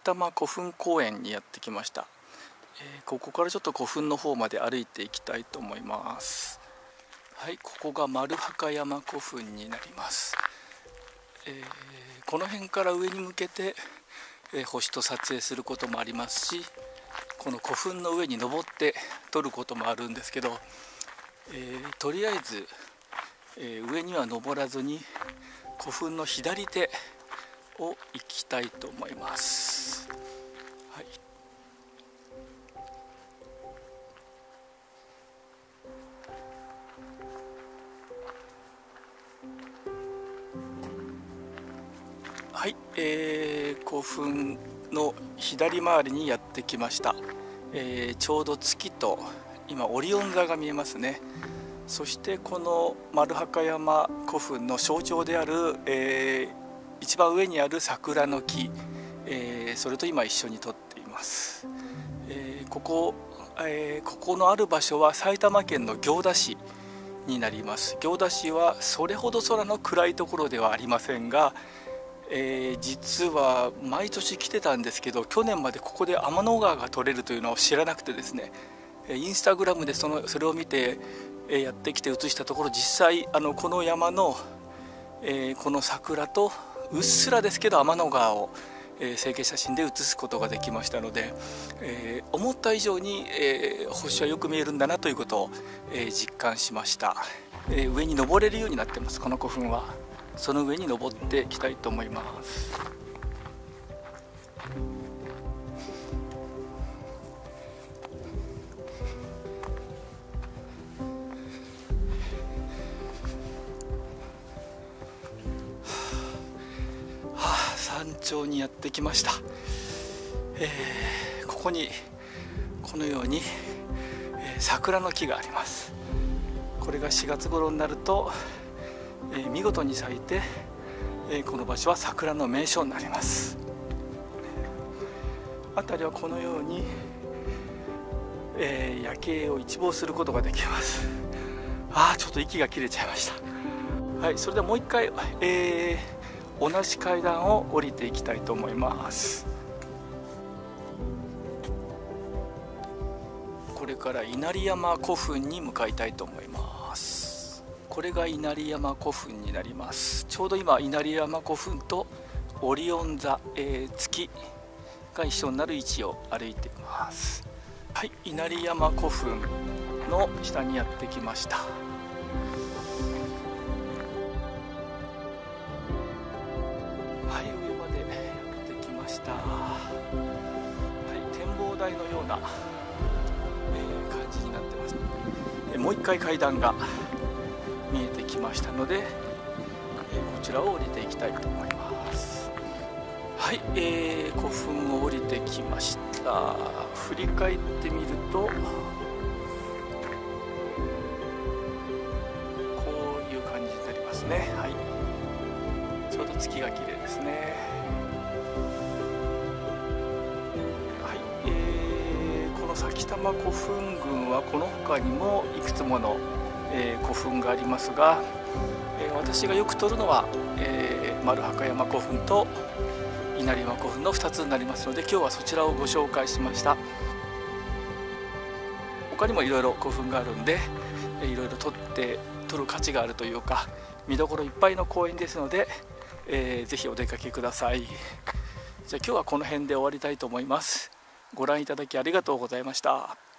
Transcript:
玉古墳公園にやってきました。ここからちょっと古墳の方まで歩いていきたいと思います。はい、ここが丸墓山古墳になります。この辺から上に向けて、星と撮影することもありますし、この古墳の上に登って撮ることもあるんですけど、とりあえず、上には登らずに古墳の左手を行きたいと思います。はい、はい、古墳の左回りにやってきました。ちょうど月と今オリオン座が見えますね。そしてこの丸墓山古墳の象徴である、一番上にある桜の木、それと今一緒に撮っています。ここのある場所は埼玉県の行田市になります。行田市はそれほど空の暗いところではありませんが、実は毎年来てたんですけど、去年までここで天の川が撮れるというのを知らなくてですね、インスタグラムでそれを見てやってきて写したところ、実際この山の、この桜とうっすらですけど天の川を、成形写真で写すことができましたので、思った以上に、星はよく見えるんだなということを、実感しました。上に登れるようになってます。この古墳はその上に登っていきたいと思います。山頂にやってきました。ここにこのように、桜の木があります。これが4月頃になると、見事に咲いて、この場所は桜の名所になります。辺りはこのように、夜景を一望することができます。ちょっと息が切れちゃいました。はい、それではもう一回、同じ階段を降りていきたいと思います。これから稲荷山古墳に向かいたいと思います。これが稲荷山古墳になります。ちょうど今稲荷山古墳とオリオン座、月が一緒になる位置を歩いています。はい、稲荷山古墳の下にやってきました。はい、上までやってきました。はい、展望台のような、感じになってます。もう一回階段が見えてきましたので、こちらを降りていきたいと思います。はい、古墳を降りてきました。振り返ってみると、こういう感じになりますね。はい、ちょうど月が綺麗ですね。はい、この埼玉古墳群はこの他にもいくつもの、古墳がありますが、私がよく撮るのは、丸墓山古墳と稲荷山古墳の2つになりますので、今日はそちらをご紹介しました。他にもいろいろ古墳があるんで、いろいろ撮る価値があるというか、見どころいっぱいの公園ですので、ぜひお出かけください。じゃあ今日はこの辺で終わりたいと思います。ご覧いただきありがとうございました。